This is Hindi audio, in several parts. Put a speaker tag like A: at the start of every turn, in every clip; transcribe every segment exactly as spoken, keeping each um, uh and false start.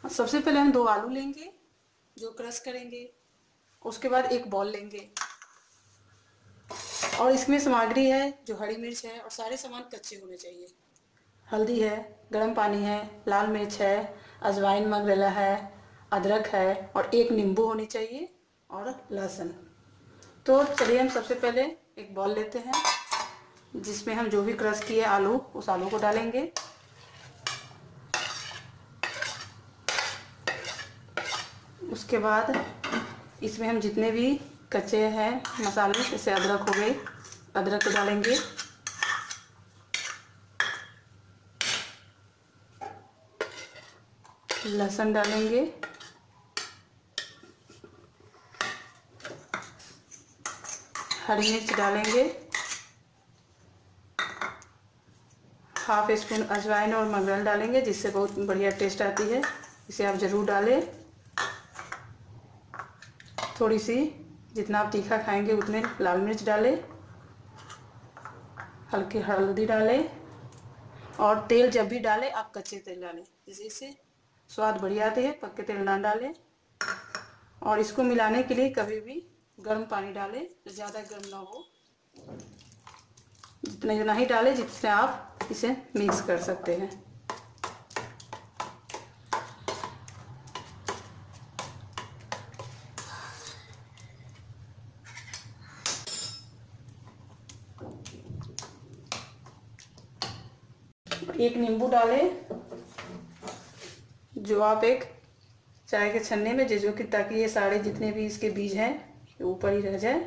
A: सबसे पहले हम दो आलू लेंगे जो क्रश करेंगे, उसके बाद एक बॉल लेंगे और इसमें सामग्री है जो हरी मिर्च है और सारे सामान कच्चे होने चाहिए। हल्दी है, गर्म पानी है, लाल मिर्च है, अजवाइन मंगरेला है, अदरक है और एक नींबू होनी चाहिए और लहसुन। तो चलिए हम सबसे पहले एक बॉल लेते हैं जिसमें हम जो भी क्रश किए आलू उस आलू को डालेंगे। उसके बाद इसमें हम जितने भी कच्चे हैं मसाले, जैसे अदरक हो गई, अदरक को डालेंगे। लहसुन डालेंगे, हरी मिर्च डालेंगे, हाफ स्पून अजवाइन और मंगरेल डालेंगे जिससे बहुत बढ़िया टेस्ट आती है, इसे आप ज़रूर डालें। थोड़ी सी, जितना आप तीखा खाएंगे उतने लाल मिर्च डालें, हल्की हल्दी डालें और तेल जब भी डालें आप कच्चे तेल डालें, जिससे इससे स्वाद बढ़िया आते हैं। पक्के तेल ना डालें। और इसको मिलाने के लिए कभी भी गर्म पानी डालें, ज़्यादा गर्म ना हो, जितना इतना ही डालें जिससे आप इसे मिक्स कर सकते हैं। एक नींबू डालें जो आप एक चाय के छन्ने में, जो कि ताकि ये सारे जितने भी इसके बीज हैं ये ऊपर ही रह जाए।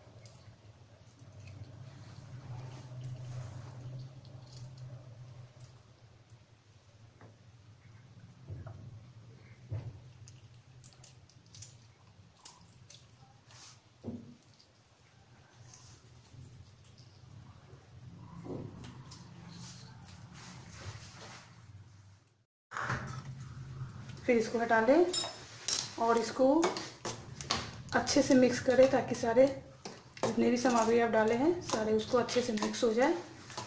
A: फिर इसको हटा लें और इसको अच्छे से मिक्स करें ताकि सारे जितने भी सामग्री आप डाले हैं सारे उसको अच्छे से मिक्स हो जाए।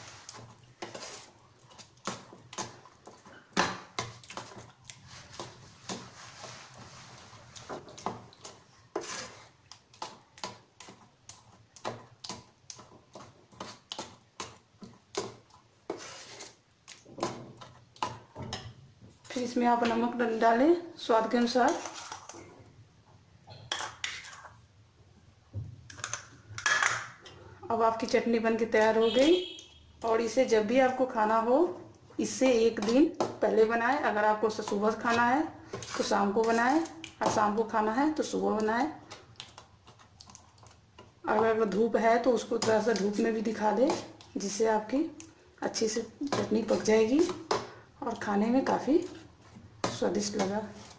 A: फिर इसमें आप नमक डालें स्वाद के अनुसार। अब आपकी चटनी बनके तैयार हो गई और इसे जब भी आपको खाना हो इससे एक दिन पहले बनाएं। अगर आपको सुबह खाना है तो शाम को बनाएं और शाम को खाना है तो सुबह बनाएं। अगर धूप है तो उसको थोड़ा सा धूप में भी दिखा दें जिससे आपकी अच्छी से चटनी पक जाएगी और खाने में काफ़ी स्वादिष्ट लगा।